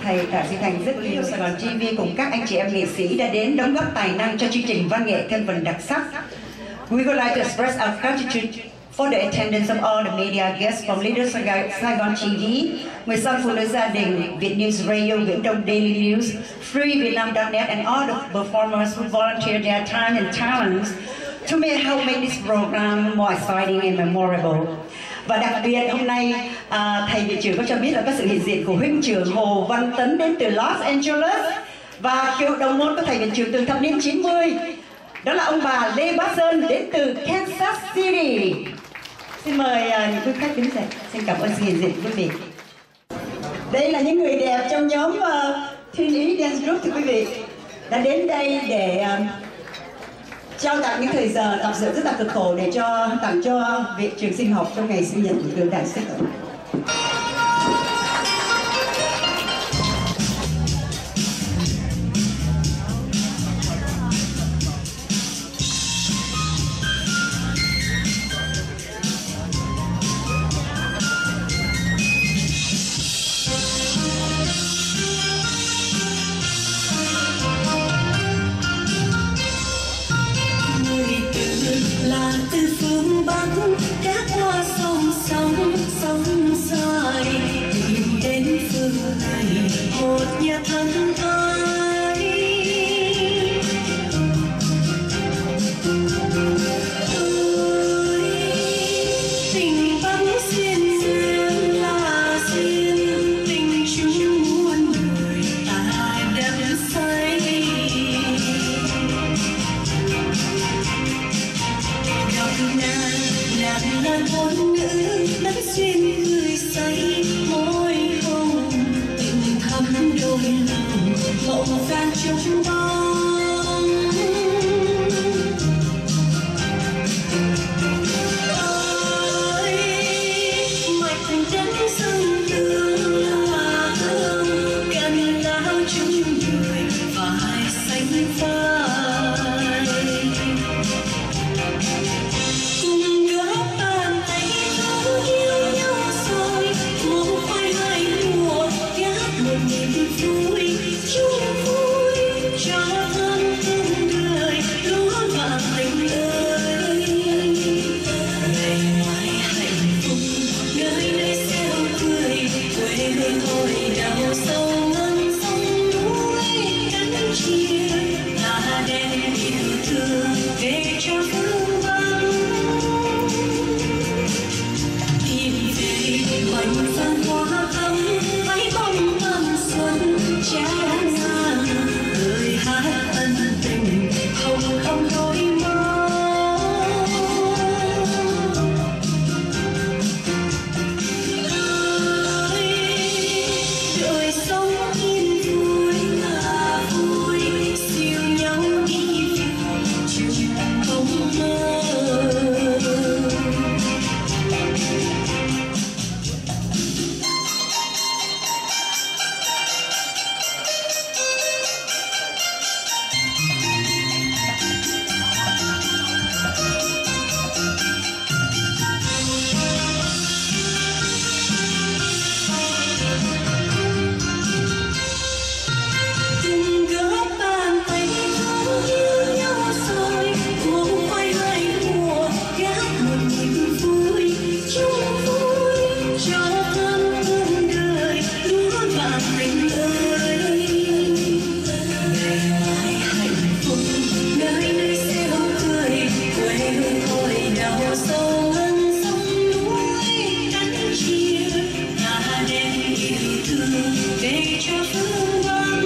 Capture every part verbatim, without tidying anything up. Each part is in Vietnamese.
thầy Tạ Duy Thành rất nhiều. Sài Gòn ti vi cùng các anh chị em nghệ sĩ đã đến đóng góp tài năng cho chương trình văn nghệ thêm phần đặc sắc. We would like to express our gratitude for the attendance of all the media guests from Leaders Saigon ti vi, mười sáu phụ nữ gia đình, Việt News Radio, Viễn Đông Daily News, Free Vietnam dot net, and all the performers who volunteered their time and talents to make, help make this program more exciting and memorable. Và đặc biệt hôm nay à, thầy viện trưởng có cho biết là có sự hiện diện của huynh trưởng Hồ Văn Tấn đến từ Los Angeles và cựu đồng môn của thầy viện trưởng từ thập niên chín mươi, đó là ông bà Lê Bá Sơn đến từ Kansas City. Xin mời uh, những quý khách đứng dậy. Xin cảm ơn sự hiện diện của quý vị. Đây là những người đẹp trong nhóm uh, Thiên Ý Dance Group, thưa quý vị, đã đến đây để uh, trao tặng những thời giờ tập dưỡng rất là cực khổ để cho tặng cho viện trường sinh học trong ngày sinh nhật của Đường Đại Sức. Các hoa sông sóng sóng dài tìm đến phương này một nhà thân ai ơi tình bắn duyên duyên là duyên tình chúng muôn đời ta đắm say gặp nàng nàng là ngôn ngữ lẫn xuyên người say môi hồng tình thắm đôi lòng mộng vàng trong bóng ơi mạch đất sông tương là hương cần lao chung đời phải xanh phai cùng góp bàn tay thấu yêu nhau rồi một khoai hai mùa gác một niềm vui chung vui cho thân thương đời lúa vàng tình ơi ngày ngoài hạnh phúc nơi đây xeo cười quê hương hồi đào sâu ngân sông núi cánh chia là đem yêu thương về cho phương Bắc tìm về mảnh văn hóa thắm hãy bóng âm xuân tràn ra lời hát ân tình không không đôi mơ ơi đời sống yên vui là vui siêu nhau đi chung không mơ cùng góp bàn tay thấu yêu nhau rồi một khoai hai mùa gác một niềm vui chung vui cho thân thương đời lúa vàng tình ơi ngày mai hạnh phúc nơi nơi xeo cười quê hương hồi đào sâu ngân sông núi cánh chia là đem yêu thương về cho phương Bắc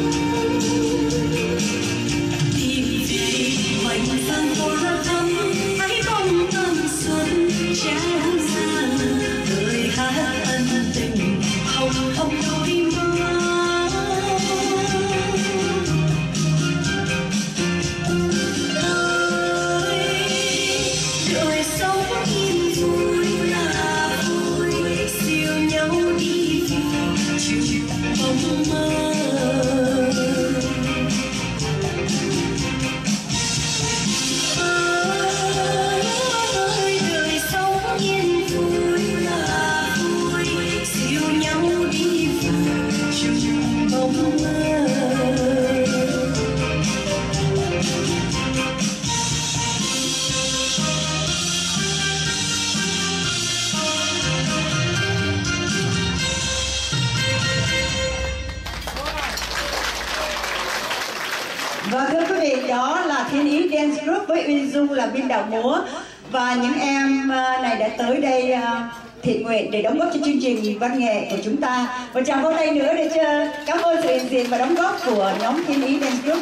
tìm về mảnh văn hóa thắm hãy bóng âm xuân tràn ra lời hát ân tình hồng hồng đôi mơ ơi đời sống yên vui là vui siêu nhau đi vào chung bóng Và thưa quý vị, đó là Thiên Ý Dance Group với Uyên Dung là biên đạo múa. Và những em này đã tới đây thiện nguyện để đóng góp cho chương trình văn nghệ của chúng ta. Một tràng vỗ tay nữa để cho cảm ơn sự hiện diện và đóng góp của nhóm Thiên Ý Dance Group.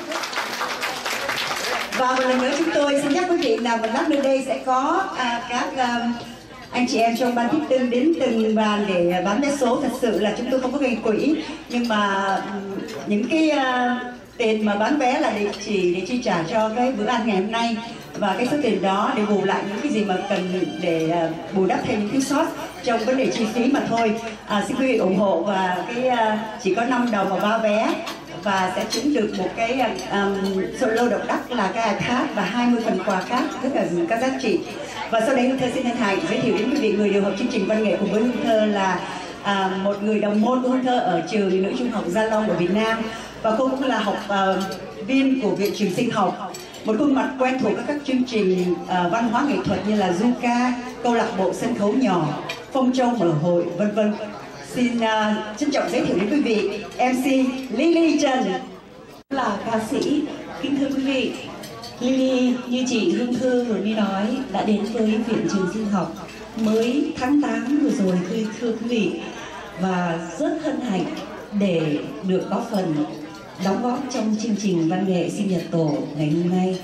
Và một lần nữa chúng tôi xin nhắc quý vị là một lát nữa đây sẽ có à, các um, anh chị em trong ban tiếp tân đến từng bàn để bán vé số. Thật sự là chúng tôi không có gây quỹ, nhưng mà um, những cái uh, tiền mà bán vé là để chỉ để chi trả cho cái bữa ăn ngày hôm nay, và cái số tiền đó để bù lại những cái gì mà cần để uh, bù đắp thêm những thiếu sót trong vấn đề chi phí mà thôi. À, xin quý vị ủng hộ, và cái uh, chỉ có năm đồng mà ba vé, và sẽ trúng được một cái um, solo độc đắc là cái iPad và hai mươi phần quà khác rất là các giá trị. Và sau đây Hương Thơ xin hân hạnh giới thiệu đến quý vị người điều hợp chương trình văn nghệ cùng với Hương Thơ là à, một người đồng môn của Hương Thơ ở trường Nữ Trung học Gia Long ở Việt Nam, và cô cũng là học uh, viên của Viện Trường Sinh học, một khuôn mặt quen thuộc các chương trình uh, văn hóa nghệ thuật như là du ca, câu lạc bộ sân khấu nhỏ, phong châu mở hội, vân vân. Xin uh, trân trọng giới thiệu đến quý vị em xê Lily Trần. Là ca sĩ. Kính thưa quý vị, Lily như chị Hương Thơ vừa mới nói đã đến với Viện Trường Sinh học mới tháng tám vừa rồi, thưa, thưa quý vị, và rất hân hạnh để được có phần đóng góp trong chương trình văn nghệ sinh nhật tổ ngày hôm nay.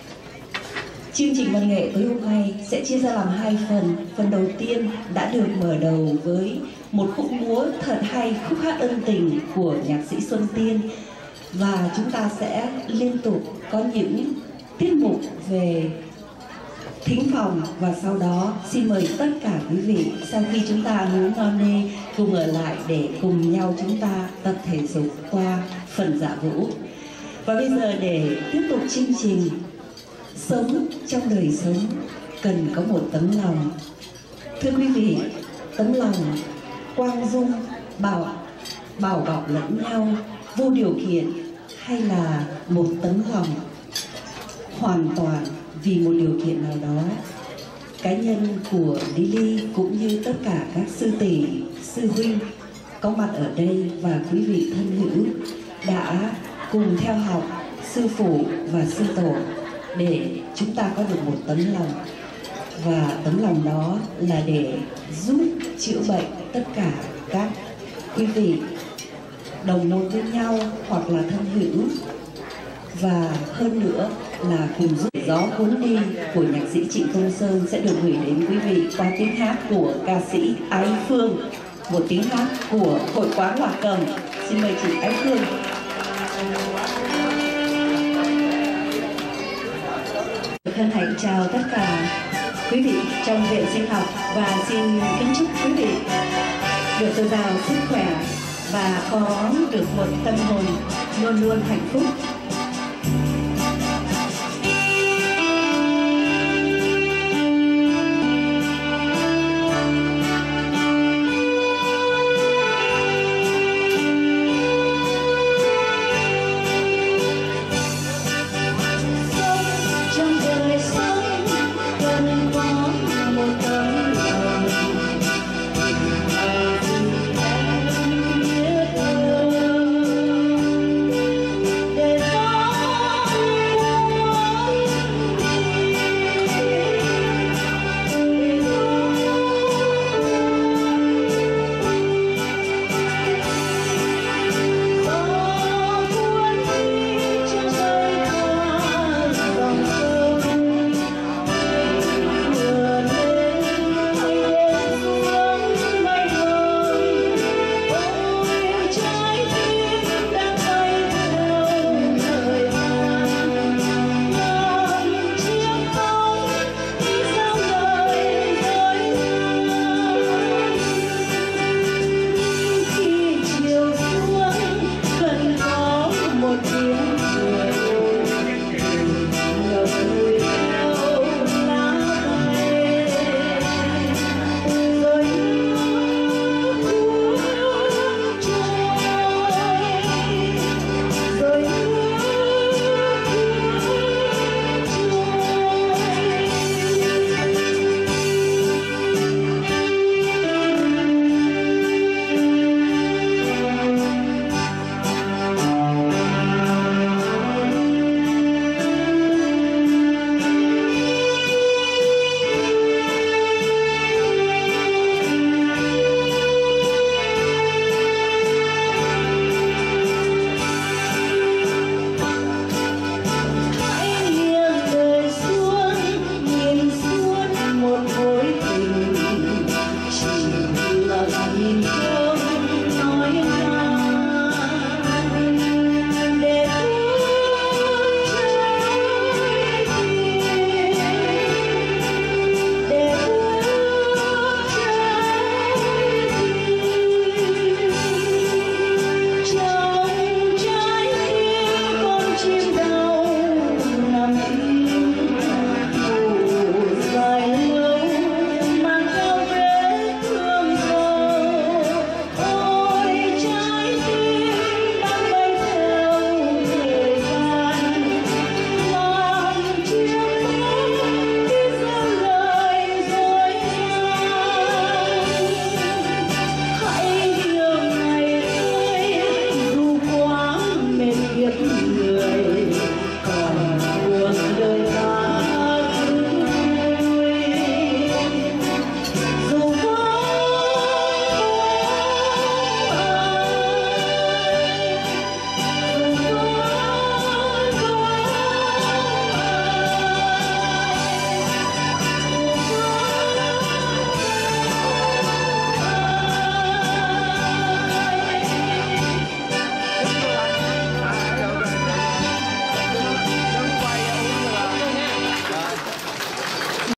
Chương trình văn nghệ tối hôm nay sẽ chia ra làm hai phần. Phần đầu tiên đã được mở đầu với một khúc múa thật hay, khúc hát ân tình của nhạc sĩ Xuân Tiên. Và chúng ta sẽ liên tục có những tiết mục về thính phòng, và sau đó xin mời tất cả quý vị sau khi chúng ta ăn uống ngon nê cùng ở lại để cùng nhau chúng ta tập thể dục qua phần dạ vũ. Và bây giờ để tiếp tục chương trình, sống trong đời sống cần có một tấm lòng. Thưa quý vị, tấm lòng quang dung, bảo bảo bọc lẫn nhau, vô điều kiện, hay là một tấm lòng hoàn toàn vì một điều kiện nào đó. Cá nhân của Lily cũng như tất cả các sư tỷ, sư huynh có mặt ở đây và quý vị thân hữu đã cùng theo học sư phụ và sư tổ để chúng ta có được một tấm lòng. Và tấm lòng đó là để giúp chữa bệnh tất cả các quý vị đồng môn với nhau hoặc là thân hữu, và hơn nữa là cùng giúp. Gió cuốn đi của nhạc sĩ Trịnh Công Sơn sẽ được gửi đến quý vị qua tiếng hát của ca sĩ Ái Phương, một tiếng hát của Hội Quán Hòa Cầm. Xin mời chị Ái Phương. Hân hạnh chào tất cả quý vị trong Viện Sinh học, và xin kính chúc quý vị được dồi dào sức khỏe và có được một tâm hồn luôn luôn hạnh phúc.